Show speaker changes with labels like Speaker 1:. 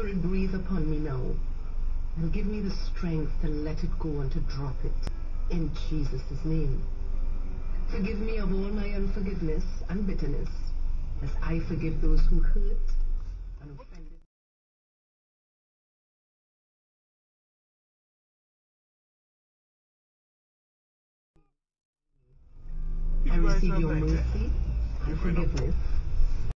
Speaker 1: Spirit, breathe upon me now, and give me the strength to let it go and to drop it, in Jesus' name. Forgive me of all my unforgiveness and bitterness, as I forgive those who hurt and offended. I receive your mercy and forgiveness